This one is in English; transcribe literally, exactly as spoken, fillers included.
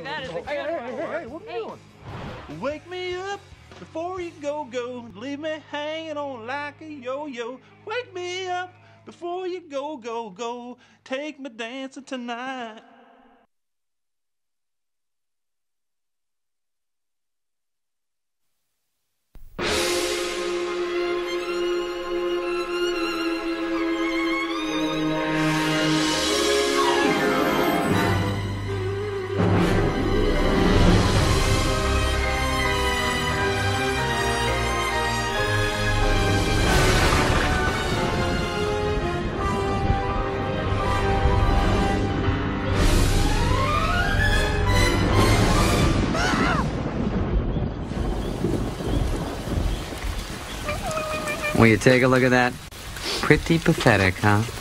That is a good Hey, hey, hey, one. hey, what are you doing? Wake me up before you go, go. Leave me hanging on like a yo-yo. Wake me up before you go, go, go. Take me dancing tonight. Will you take a look at that? Pretty pathetic, huh?